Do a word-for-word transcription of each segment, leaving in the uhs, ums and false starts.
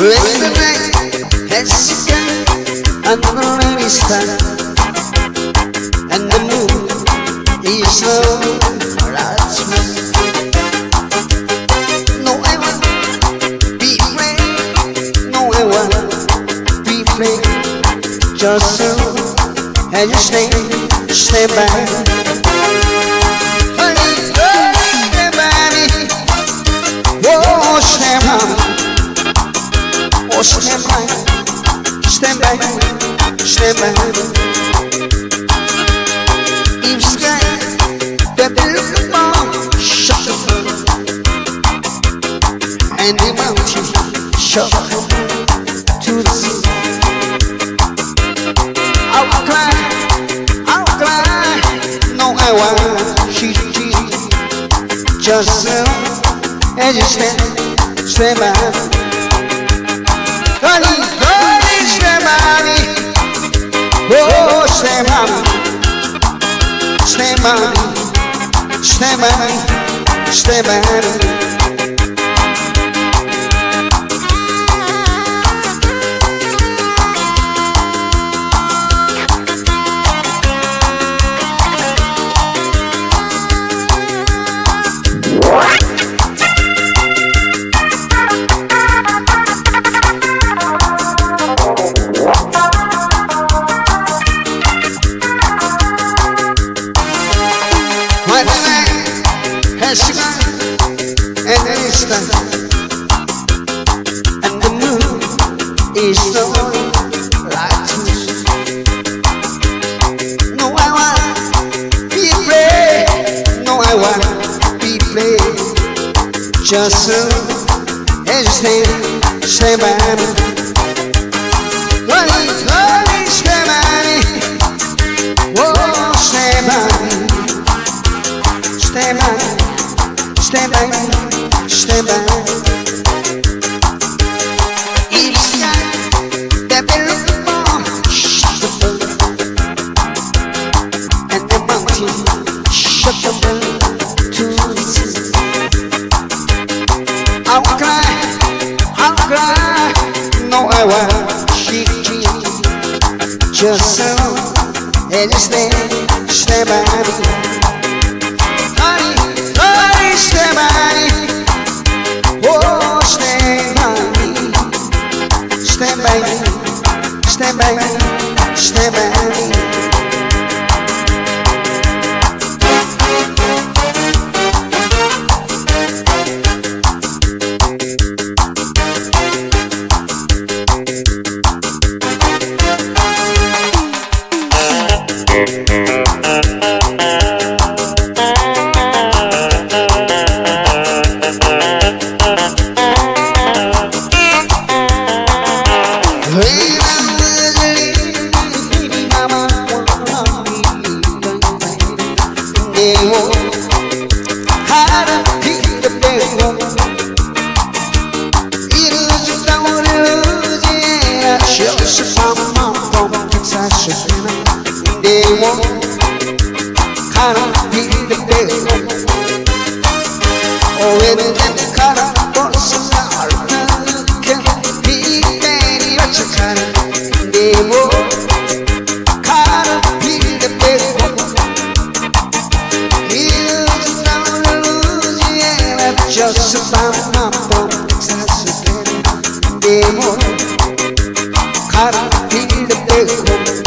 When the night has come and the rain is done and the moon is low, that's me. No, I won't be afraid. No, I won't be afraid. Just so as you stay, stay by. Honey, stay by me. Oh, stay by me. Oh, stand by, stand by, stand by. If sky, the beautiful shut up, and the mountain shut up to the sea. I'll cry, I'll cry, no I won't. She, she, just so as you stand, stand by. Honey, honey, stand by me. Oh, stand by me. Stand by me. Stand by me. Stand by me. When the night has come and it's done and the moon is the one light to me. No, I want be afraid. No, I want be afraid. Just so as you stay, stay by me. Honey, honey, stay by me. Oh, stay by me. Stand by, stand by, stand by. Each sky, the beautiful shut up, and the mountain shut up to the sea. I'll cry, I'll cry, no I won't. She, she, just so as you stand, stand by me. Stand by me, oh stand by me, stand by me, stand by me, stand by me. Just about my phone, Texas, demo, cara, feel the big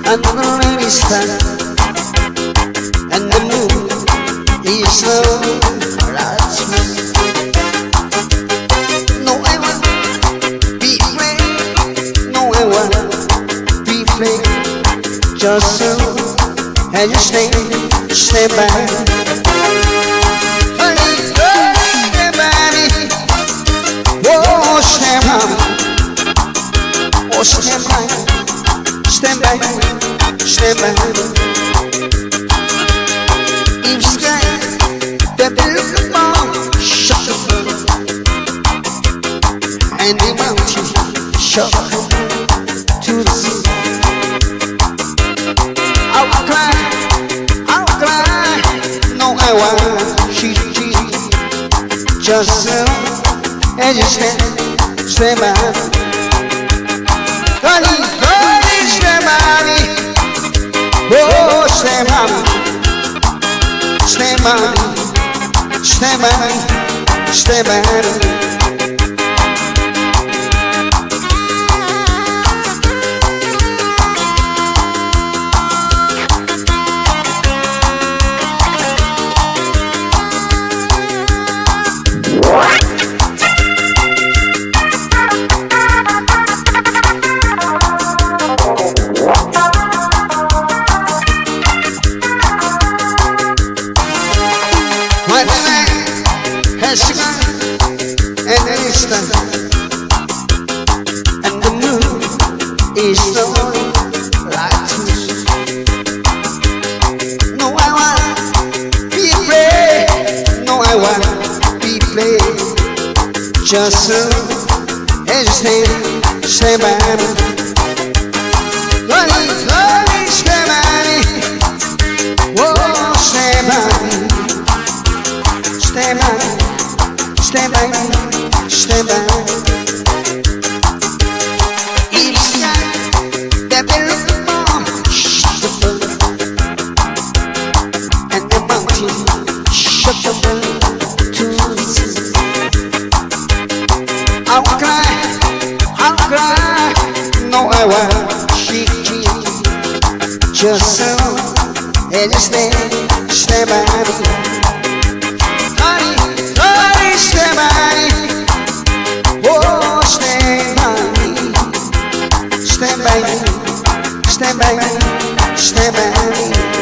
and the rain is fine, and the moon is so bright. No, I want be free, no, I want be free. Just so and you stay, stay by. Honey, stay by me. Oh, stay by. Oh, stay by. Stand by, stand by. If sky, the beautiful shut up, and the mountain shut to the sea. I'll cry, I'll cry. No, I want she, she. Just so, and you stand, stand by. Honey, stand by me. Oh, stand by me. Stand by me. Stand by me. Stand by me. When the night has gone and then it's done, and the moon is so light. No, I want be free. No, I want be free. Just so as you stay, stay by me. Honey, honey, stay by me. Oh, stay by me. Stand by, stand by, stand by. Each sky, the beautiful shut and the mountain shut to the sea. I'll cry, I'll cry. No, I won't. She, she, just so, and you stay, stand by me. Stand by me, oh, stand by me, stand by me, stand by me, stand by me.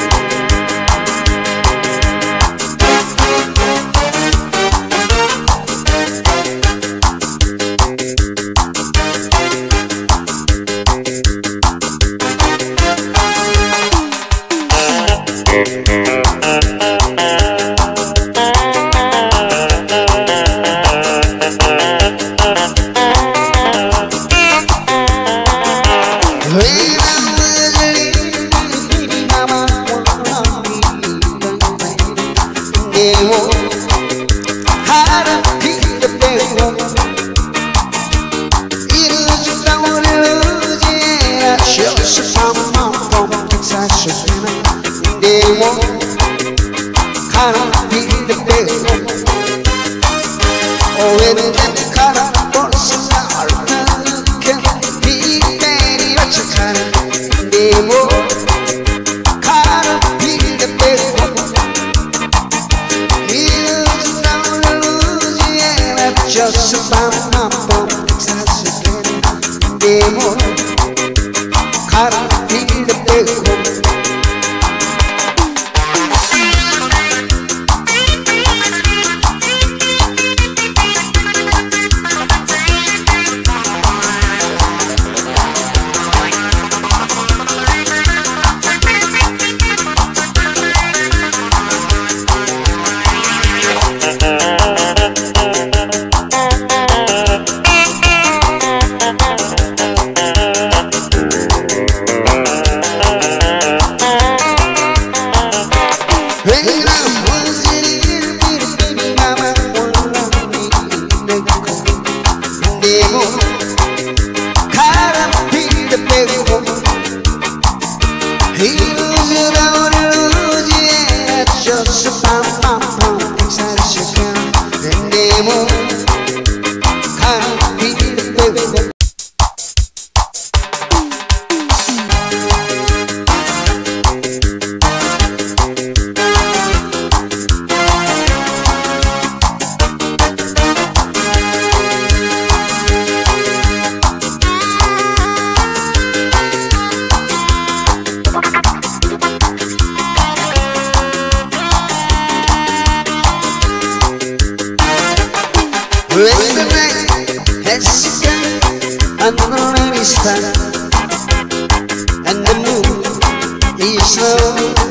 Just about my phone, it's not so good. Demo, cara, feel the big and the rain is fast, and the moon is slow.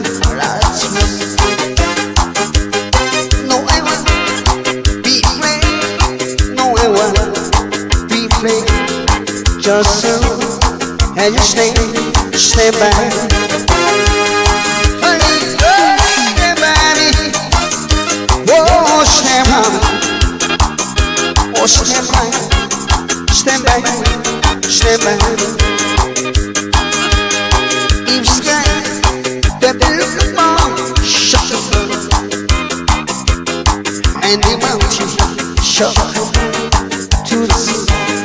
No, I want be free. No, I want be free. Just so as you stay, stay back. Honey, stay back. Oh, stay back. Oh, stay back. Stay back. Stay back. If sky, baby, look upon, shut the door, and the mountain shut to the sea.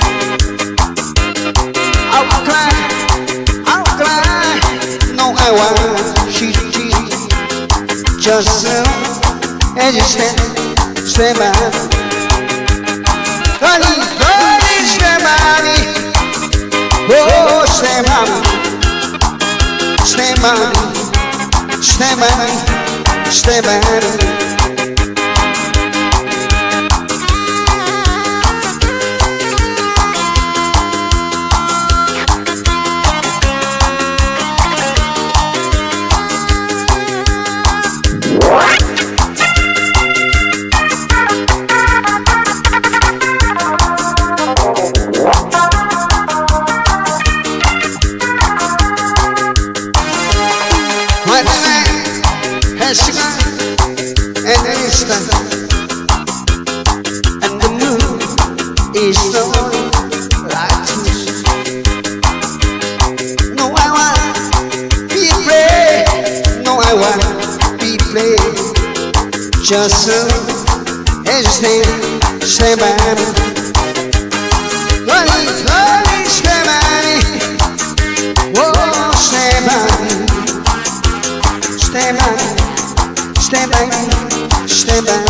I'll cry, I'll cry. No, I want she, she. Just so as you stand, stay back. Honey, honey, stay back. Oh, stay back. Stay back, stay back, stay back. My man has gone, and it's time, and the moon is the only light to see. No, I want be free. No, I want be free. Just so as you stay, stay by me. Honey, honey, stay by me. Oh, stay by me. Stay back, stay back, stay back.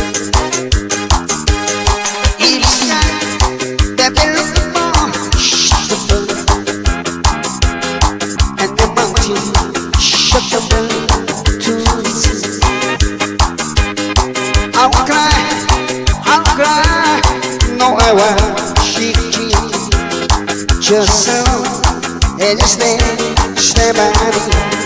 Each sky, baby, look upon, shut the door, and the mountain, shut the door to the sea. I'll cry, I'll cry. No, I won't, she, she. Just so, and you stay, stay by me.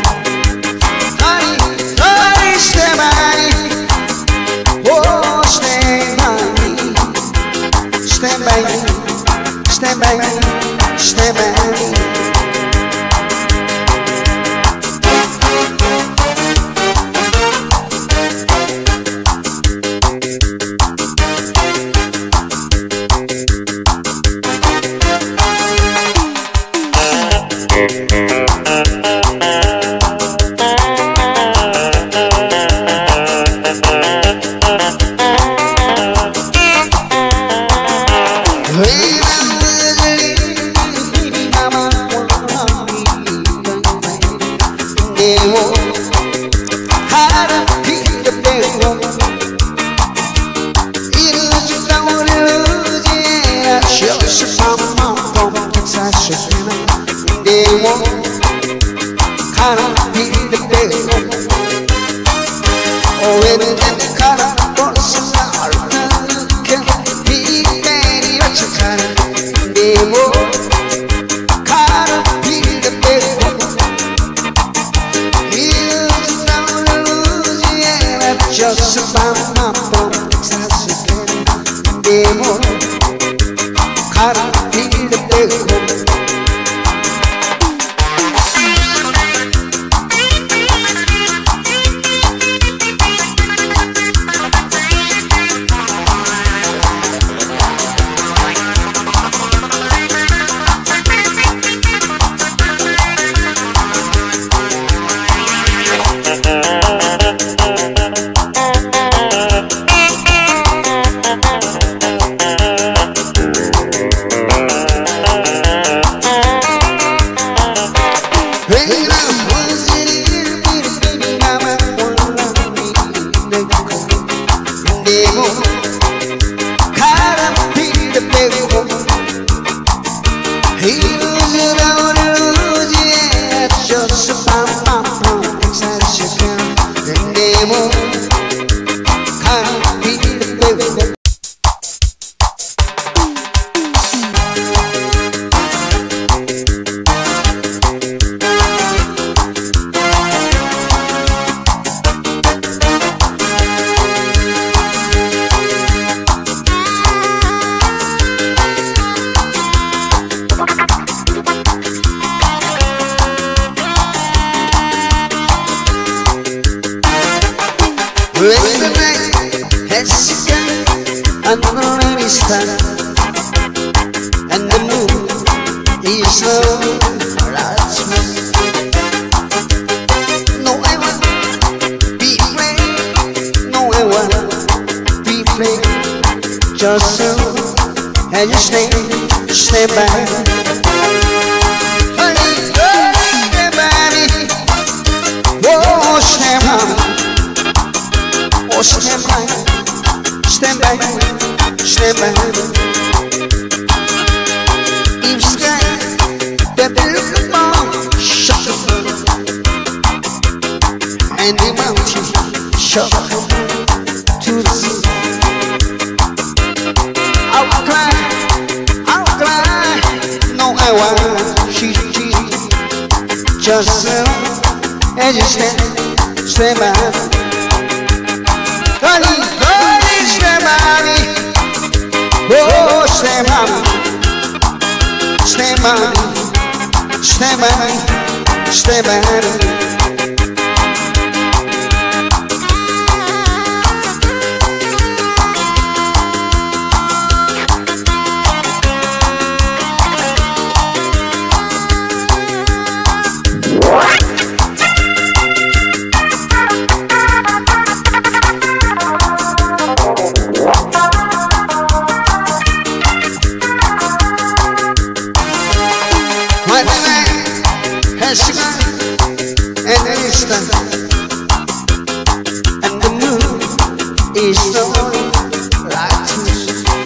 Stay by me, oh, stay by me, stay by me, stay by me, stay by me. Just about my phone, demo, cara, filha, pegou. When the night has begun and the rain is done and the moon is low, no I won't be afraid, no I won't be afraid. Just so and you stay, stay by. Honey, stay by me. Oh, stay by. Oh, stay by. Stay by. Stay by. If sky, the blue shut the and the mountain shut to the sea. I'll cry, I'll cry, no I won't cheat, cheat. Just so as you stand, stand by. Honey, honey, stand by me. Oh, stand by me. Stand by me. Stand by me. Stand by me. When the night has begun and it's done and the moon is slowly lighting,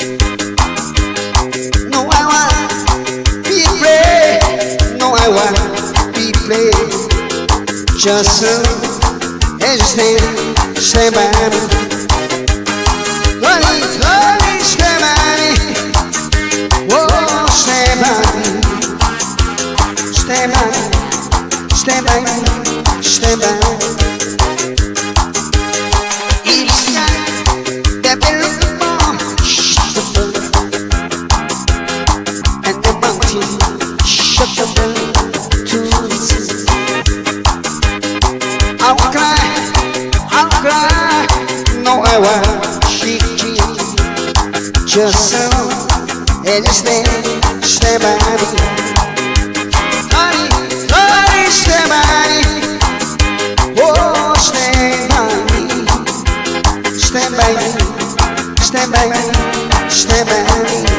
no I want be afraid, no I want be afraid. Just so as you stand, stand by me. Honey, honey, stand by me. Whoa, stand by me. Stand by, stand by, stand by. Each sky, that beautiful bomb, shut the burn, and the mountain, shut the burn to the sea. I'll cry, I'll cry, no I won't cheat, cheat. Just so, and you stand, stand by me. Stand by me, oh stand by me, stand by me, stand by me, stand by me.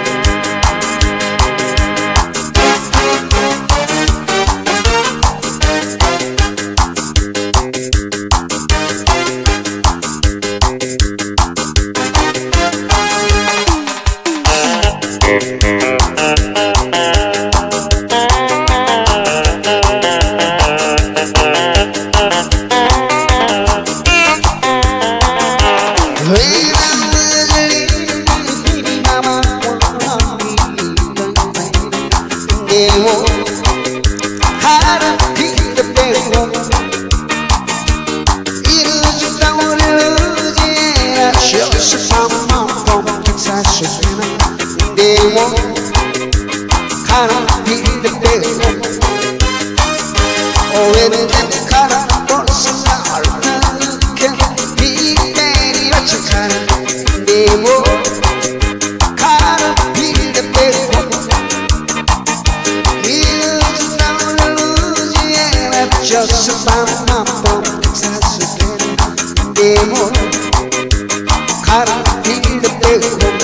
Just about my phone, that's a demo. Can't feel the demo.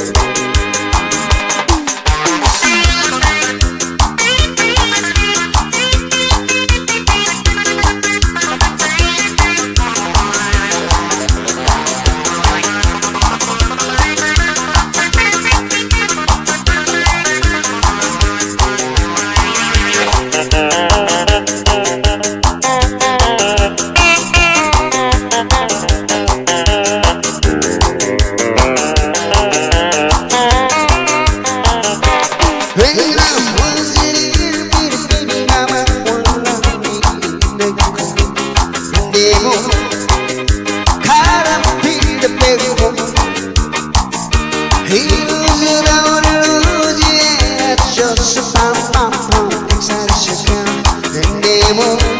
Just about my phone, excited, she can, and they won't.